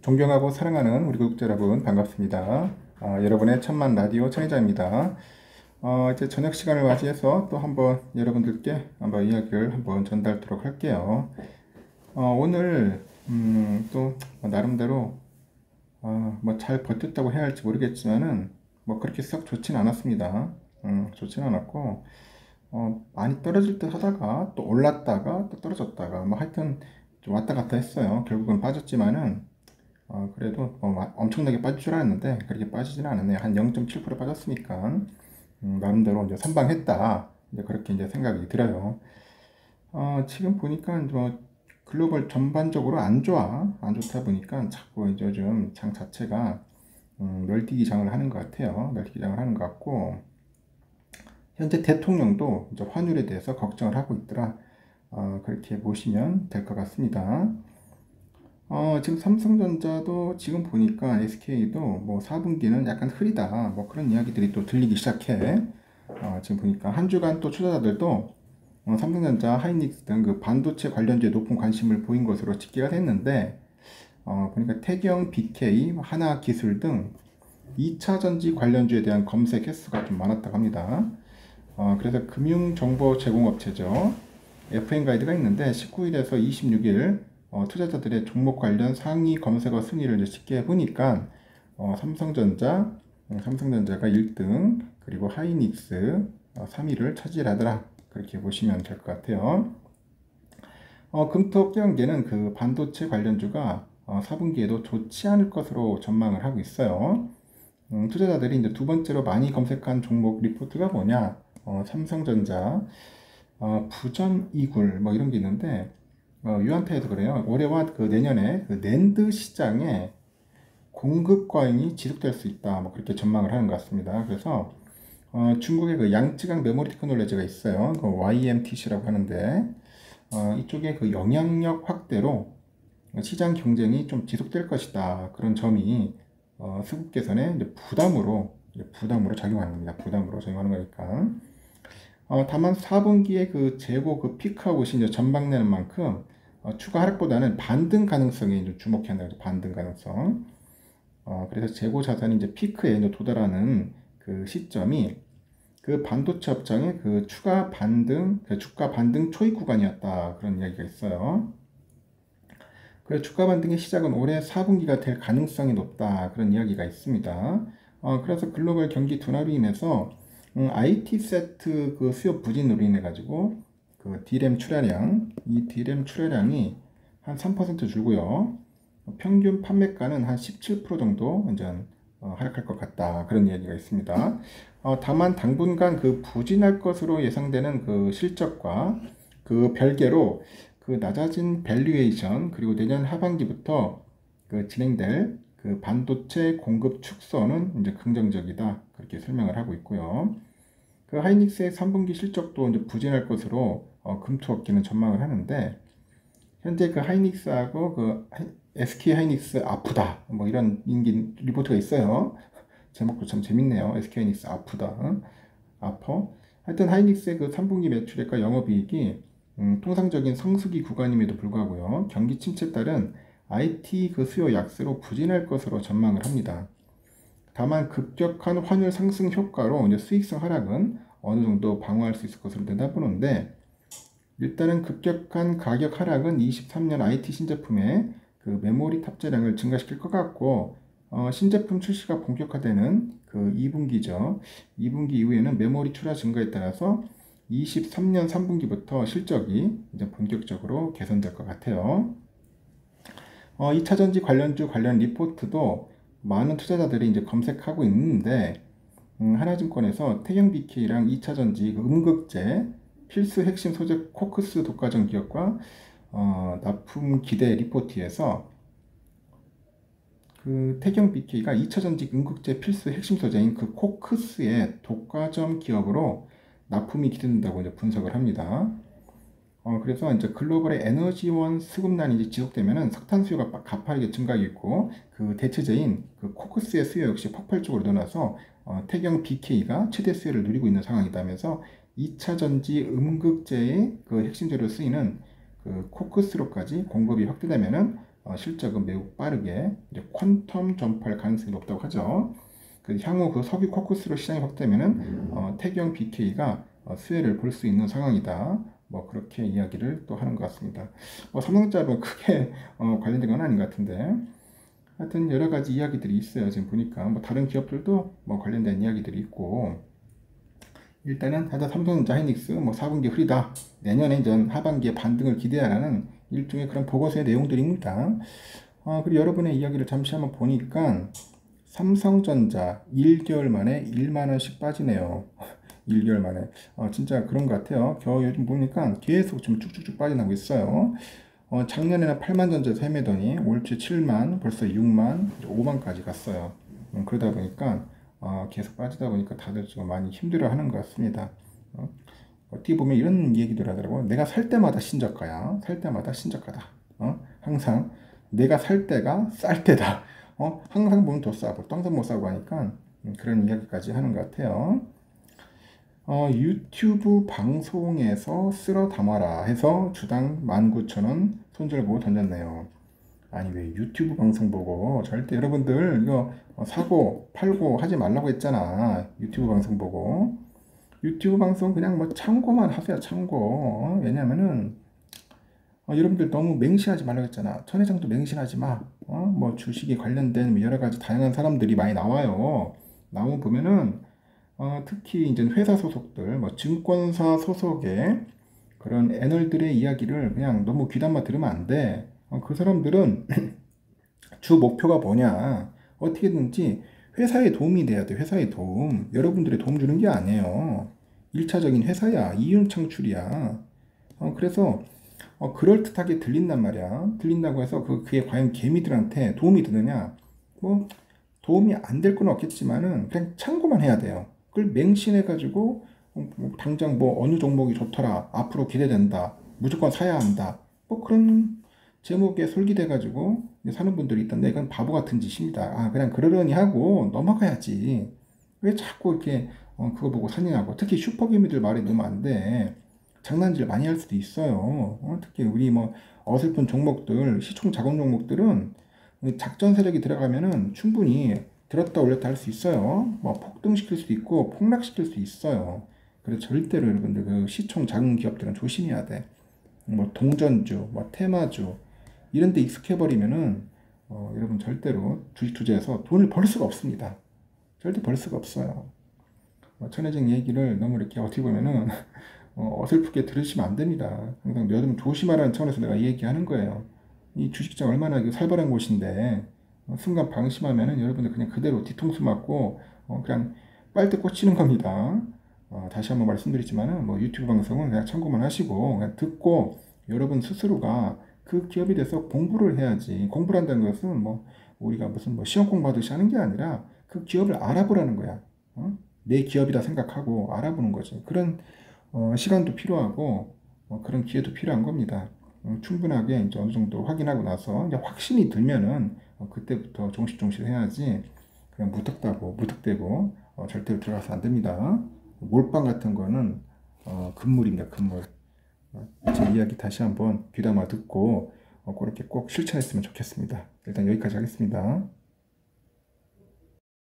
존경하고 사랑하는 우리 구독자 여러분 반갑습니다. 여러분의 천만 라디오 청취자입니다. 이제 저녁 시간을 맞이해서 또 한번 여러분들께 한번 이야기를 한번 전달토록 할게요. 오늘 또 나름대로 뭐 잘 버텼다고 해야 할지 모르겠지만은 뭐 그렇게 썩 좋지는 않았습니다. 좋지는 않았고 많이 떨어질 듯 하다가 또 올랐다가 또 떨어졌다가 뭐 하여튼 좀 왔다 갔다 했어요. 결국은 빠졌지만은 그래도 엄청나게 빠질 줄 알았는데 그렇게 빠지지는 않았네요. 한 0.7% 빠졌으니까 나름대로 이제 선방했다. 이제 그렇게 이제 생각이 들어요. 지금 보니까 뭐 글로벌 전반적으로 안 좋다 보니까 자꾸 이제 요즘 장 자체가 널뛰기 장을 하는 것 같아요. 널뛰기 장을 하는 것 같고 현재 대통령도 이제 환율에 대해서 걱정을 하고 있더라. 그렇게 보시면 될 것 같습니다. 지금 삼성전자도 지금 보니까 SK도 뭐 4분기는 약간 흐리다 뭐 그런 이야기들이 또 들리기 시작해. 지금 보니까 한 주간 또 투자자들도 삼성전자, 하이닉스 등 그 반도체 관련주에 높은 관심을 보인 것으로 집계가 됐는데 보니까 태경, BK, 하나기술 등 2차 전지 관련주에 대한 검색 횟수가 좀 많았다고 합니다. 그래서 금융정보 제공업체죠. FN가이드가 있는데 19일에서 26일 투자자들의 종목 관련 상위 검색어 순위를 이제 쉽게 해보니까 삼성전자가 1등 그리고 하이닉스 3위를 차지하더라. 그렇게 보시면 될 것 같아요. 금토경계는 그 반도체 관련주가 4분기에도 좋지 않을 것으로 전망을 하고 있어요. 투자자들이 이제 두 번째로 많이 검색한 종목 리포트가 뭐냐? 삼성전자, 부전 이굴 뭐 이런 게 있는데 유한타에도 그래요. 올해와 그 내년에 그 낸드 시장에 공급 과잉이 지속될 수 있다. 뭐 그렇게 전망을 하는 것 같습니다. 그래서 중국의 그 양쯔강 메모리 테크놀로지가 있어요. 그 YMTC라고 하는데 이쪽에 그 영향력 확대로 시장 경쟁이 좀 지속될 것이다. 그런 점이 수급 개선에 이제 부담으로 작용하는 겁니다. 부담으로 작용하는 거니까. 다만 4분기에 그 재고 그 피크아웃이 이제 전망되는 만큼 추가 하락보다는 반등 가능성에 이제 주목해야 한다. 반등 가능성. 그래서 재고 자산이 이제 피크에 이제 도달하는 그 시점이 그 반도체 업장의 그 추가 반등, 그 주가 반등 초입 구간이었다. 그런 이야기가 있어요. 그래서 주가 반등의 시작은 올해 4분기가 될 가능성이 높다. 그런 이야기가 있습니다. 그래서 글로벌 경기 둔화로 인해서 IT 세트 그 수요 부진으로 인해 가지고 그 이 D램 출하량이 한 3% 줄고요. 평균 판매가는 한 17% 정도 이제 하락할 것 같다. 그런 이야기가 있습니다. 다만 당분간 그 부진할 것으로 예상되는 그 실적과 그 별개로 그 낮아진 밸류에이션 그리고 내년 하반기부터 그 진행될 그 반도체 공급 축소는 이제 긍정적이다. 그렇게 설명을 하고 있고요. 그 하이닉스의 3분기 실적도 이제 부진할 것으로 금투업계는 전망을 하는데 현재 그 하이닉스하고 그 SK 하이닉스 아프다 뭐 이런 인기 리포트가 있어요. 제목도 참 재밌네요. SK 하이닉스 아프다. 아퍼. 하여튼 하이닉스의 그 3분기 매출액과 영업이익이 통상적인 성수기 구간임에도 불구하고요. 경기 침체에 따른 IT 그 수요 약세로 부진할 것으로 전망을 합니다. 다만 급격한 환율 상승 효과로 이제 수익성 하락은 어느 정도 방어할 수 있을 것으로 내다보는데 일단은 급격한 가격 하락은 23년 IT 신제품의 그 메모리 탑재량을 증가시킬 것 같고 신제품 출시가 본격화되는 그 2분기죠. 2분기 이후에는 메모리 출하 증가에 따라서 23년 3분기부터 실적이 이제 본격적으로 개선될 것 같아요. 2차 전지 관련주 관련 리포트도 많은 투자자들이 이제 검색하고 있는데 하나증권에서 태경 BK랑 2차 전지 그 음극재 필수 핵심 소재 코크스 독과점 기업과 납품 기대 리포트에서 그 태경 BK가 2차 전지 음극재 필수 핵심 소재인 그 코크스의 독과점 기업으로 납품이 기대된다고 이제 분석을 합니다. 그래서 이제 글로벌의 에너지원 수급난이 이제 지속되면은 석탄 수요가 가파르게 증가하겠고 그 대체제인 그 코크스의 수요 역시 폭발적으로 늘어나서 태경 BK가 최대 수요를 누리고 있는 상황이다면서 2차 전지 음극재의 그 핵심 재료로 쓰이는 그 코크스로까지 공급이 확대되면은 실적은 매우 빠르게 이제 퀀텀 점프할 가능성이 높다고 하죠. 향후 그 석유 코크스로 시장이 확대되면은 태경 BK가 수혜를 볼 수 있는 상황이다. 뭐 그렇게 이야기를 또 하는 것 같습니다. 삼성전자는 크게 관련된 건 아닌 것 같은데, 하여튼 여러 가지 이야기들이 있어요. 지금 보니까 뭐 다른 기업들도 뭐 관련된 이야기들이 있고, 일단은 하여튼 삼성전자, 하이닉스 뭐 4분기 흐리다. 내년에 이제 하반기에 반등을 기대하라는 일종의 그런 보고서의 내용들입니다. 그리고 여러분의 이야기를 잠시 한번 보니까 삼성전자 1개월 만에 1만 원씩 빠지네요. 1개월 만에. 진짜 그런 것 같아요. 요즘 보니까 계속 좀 쭉쭉쭉 빠져나가고 있어요. 작년에는 8만 전자에서 헤매더니 올 초 7만, 벌써 6만, 5만까지 갔어요. 그러다 보니까 계속 빠지다 보니까 다들 좀 많이 힘들어 하는 것 같습니다. 어떻게 보면 이런 얘기들 하더라고요. 내가 살 때마다 신저가야. 살 때마다 신저가다. 항상 내가 살 때가 쌀 때다. 항상 보면 더 싸고 항상 못 사고 하니까 그런 이야기까지 하는 것 같아요. 유튜브 방송에서 쓸어 담아라 해서 주당 19,000원 손절보 던졌네요. 아니 왜 유튜브 방송 보고, 절대 여러분들 이거 사고 팔고 하지 말라고 했잖아. 유튜브 방송 보고. 유튜브 방송 그냥 뭐 참고만 하세요. 참고. 왜냐면은 여러분들 너무 맹신하지 말라고 했잖아. 천 회장도 맹신하지 마. 뭐 주식에 관련된 여러 가지 다양한 사람들이 많이 나와요. 나오면 보면은 특히 이제 회사 소속들, 뭐 증권사 소속의 그런 애널들의 이야기를 그냥 너무 귀담아 들으면 안 돼. 그 사람들은 주 목표가 뭐냐? 어떻게든지 회사에 도움이 돼야 돼. 회사에 도움. 여러분들의 도움 주는 게 아니에요. 1차적인 회사야. 이윤 창출이야. 그래서 그럴듯하게 들린단 말이야. 들린다고 해서 그게 과연 개미들한테 도움이 되느냐? 뭐 도움이 안 될 건 없겠지만은 그냥 참고만 해야 돼요. 그걸 맹신해가지고 당장 뭐 어느 종목이 좋더라, 앞으로 기대된다, 무조건 사야 한다, 뭐 그런 제목에 솔깃해가지고 사는 분들이 있던데, 이건 바보 같은 짓입니다. 그냥 그러려니 하고 넘어가야지. 왜 자꾸 이렇게 그거 보고 사냐고. 특히 슈퍼개미들 말에 넣으면 안 돼. 장난질 많이 할 수도 있어요. 특히 우리 뭐 어설픈 종목들, 시총 작은 종목들은 작전 세력이 들어가면은 충분히 들었다 올렸다 할 수 있어요. 뭐 폭등시킬 수도 있고 폭락시킬 수도 있어요. 그래서 절대로 여러분들 그 시총 작은 기업들은 조심해야 돼. 뭐 동전주, 뭐 테마주 이런 데 익숙해버리면은 여러분 절대로 주식 투자해서 돈을 벌 수가 없습니다. 절대 벌 수가 없어요. 천혜정 얘기를 너무 이렇게 어떻게 보면은 어설프게 들으시면 안 됩니다. 항상 여러분 조심하라는 차원에서 내가 얘기하는 거예요. 이 주식시장 얼마나 살벌한 곳인데 순간 방심하면은 여러분들 그냥 그대로 뒤통수 맞고 그냥 빨대 꽂히는 겁니다. 다시 한번 말씀드리지만은 뭐 유튜브 방송은 그냥 참고만 하시고 그냥 듣고 여러분 스스로가 그 기업에 대해서 공부를 해야지. 공부를 한다는 것은 뭐 우리가 무슨 뭐 시험 공부하듯이 하는 게 아니라 그 기업을 알아보라는 거야. 내 기업이다 생각하고 알아보는 거지. 그런 시간도 필요하고 그런 기회도 필요한 겁니다. 충분하게 이제 어느 정도 확인하고 나서 이제 확신이 들면은 그때부터 종식종식 해야지. 그냥 무턱대고 절대로 들어가서 안 됩니다. 몰빵 같은 거는 금물입니다. 금물. 제 이야기 다시 한번 귀담아 듣고 그렇게 꼭 실천했으면 좋겠습니다. 일단 여기까지 하겠습니다.